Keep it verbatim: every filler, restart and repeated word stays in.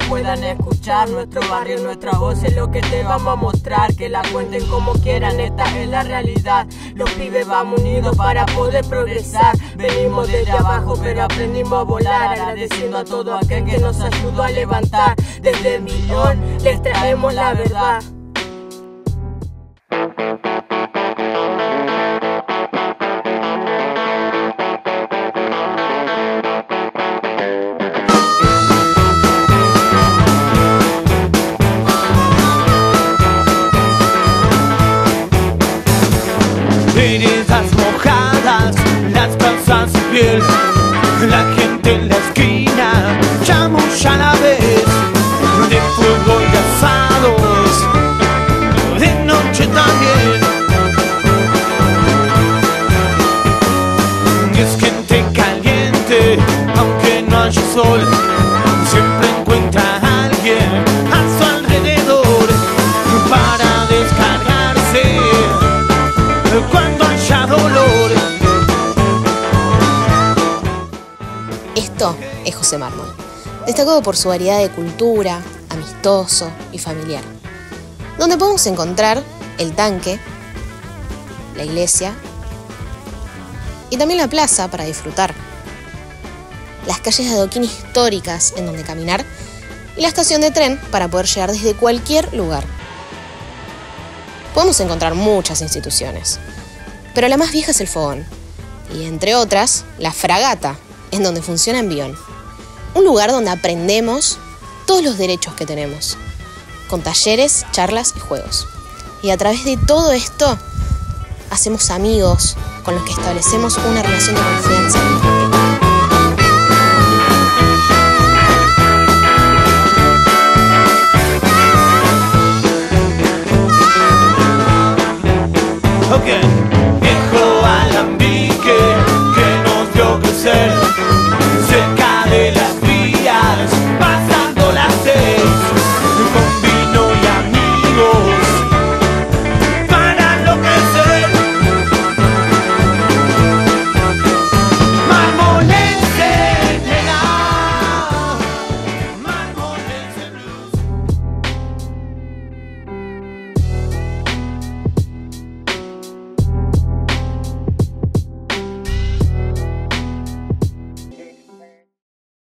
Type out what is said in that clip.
puedan escuchar. Nuestro barrio, nuestra voz es lo que te vamos a mostrar. Que la cuenten como quieran, esta es la realidad. Los pibes vamos unidos para poder progresar. Venimos desde abajo pero aprendimos a volar, agradeciendo a todo aquel que nos ayudó a levantar. Desde el millón les traemos la verdad. Veredas mojadas, las casas de piel, la gente en la esquina chamulla a la vez, de fuego y asados, de noche también. Es gente caliente, aunque no haya sol, siempre encuentra a alguien a su alrededor para descargarse cuando haya dolor. Esto es José Mármol, destacado por su variedad de cultura, amistoso y familiar, donde podemos encontrar el tanque, la iglesia y también la plaza para disfrutar, las calles de adoquín históricas en donde caminar y la estación de tren para poder llegar desde cualquier lugar. Podemos encontrar muchas instituciones, pero la más vieja es el Fogón, y entre otras, la Fragata, en donde funciona Envión. Un lugar donde aprendemos todos los derechos que tenemos, con talleres, charlas y juegos. Y a través de todo esto, hacemos amigos con los que establecemos una relación de confianza.